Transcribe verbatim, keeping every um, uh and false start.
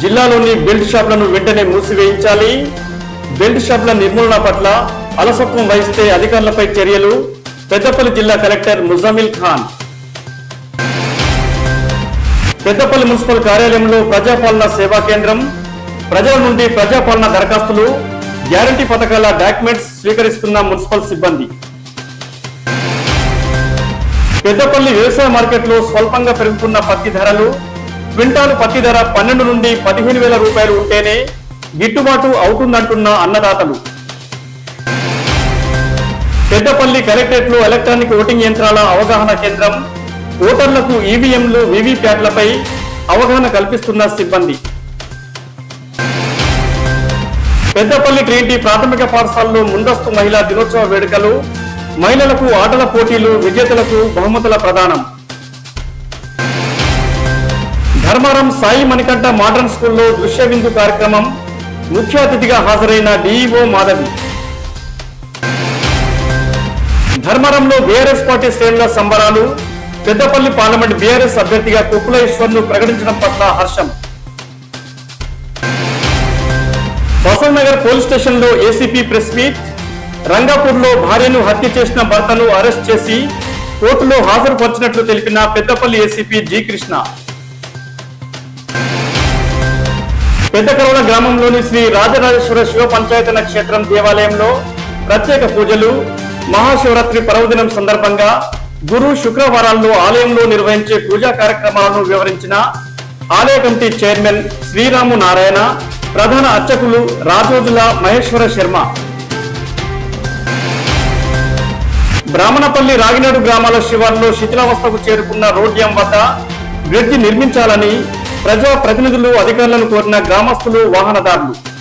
జిల్లాలోని బెల్ట్ షాపులను వెంటనే మూసివేయించాలి. బెల్ట్ షాపుల నిర్మూలన పట్ల అలసత్వం వహిస్తే అధికారులపై చర్యలు. పెద్దపల్లి జిల్లా కలెక్టర్ ముజామిల్ ఖాన్. పెద్దపల్లి మున్సిపల్ కార్యాలయంలో ప్రజాపాలన సేవా కేంద్రం. ప్రజల నుండి ప్రజాపాలన దరఖాస్తులు, గ్యారంటీ పథకాల డాక్యుమెంట్స్ స్వీకరిస్తున్న మున్సిపల్ సిబ్బంది. పెద్దపల్లి వ్యవసాయ మార్కెట్లో స్వల్పంగా పెరుగుతున్న పత్తి ధరలు. క్వింటాలు పత్తి ధర పన్నెండు నుండి పదిహేను వేల రూపాయలు ఉంటేనే గిట్టుబాటు అవుతుందంటున్న అన్నదాతలు. పెద్దపల్లి కలెక్టరేట్ లో ఎలక్ట్రానిక్ ఓటింగ్ యంత్రాల అవగాహన కేంద్రం. ఓటర్లకు ఈవీఎంలు, వీవీప్యాట్లపై అవగాహన కల్పిస్తున్న సిబ్బంది. పెద్దపల్లి ట్రినిటీ ప్రాథమిక పాఠశాలలో ముందస్తు మహిళా దినోత్సవ వేడుకలు. మహిళలకు ఆటల పోటీలు, విజేతలకు బహుమతుల ప్రదానం. ధర్మారం సాయి మణికంఠ మోడర్న్ స్కూల్లో దృశ్య విందు కార్యక్రమం. ముఖ్య అతిథిగా హాజరైన డీఈఓ మాధవి. ధర్మారంలో బీఆర్ఎస్ పార్టీ శ్రేణుల సంబరాలు. పెద్దపల్లి పార్లమెంట్ బీఆర్ఎస్ అభ్యర్థిగా కుక్కుల ఈశ్వర్ ను ప్రకటించడం పట్ల హర్షం. బసవనగర్ పోలీస్ స్టేషన్ లో ఏసీపీ ప్రెస్ మీట్. రంగాపూర్ లో భార్యను హత్య చేసిన భర్తను అరెస్ట్ చేసి కోర్టులో హాజరుపరిచినట్లు తెలిపిన పెద్దపల్లి ఏసీపీ జి కృష్ణ. పెద్దకరవల గ్రామంలోని శ్రీ రాజరాజేశ్వర శివ పంచాయతన క్షేత్రం దేవాలయంలో ప్రత్యేక పూజలు. మహాశివరాత్రి పర్వదినం సందర్భంగా గురు శుక్రవారాల్లో ఆలయంలో నిర్వహించే పూజా కార్యక్రమాలను వివరించిన ఆలయ కమిటీ చైర్మన్ శ్రీరాము నారాయణ, ప్రధాన అర్చకులు రాజోజుల మహేశ్వర శర్మ. బ్రాహ్మణపల్లి రాగినాడు గ్రామాల శివార్లో శిథిలావస్థకు చేరుకున్న రోడ్యం వద్ద బ్రిడ్జి నిర్మించాలని ప్రజా ప్రతినిధులు, అధికారులను కోరిన గ్రామస్తులు, వాహనదారులు.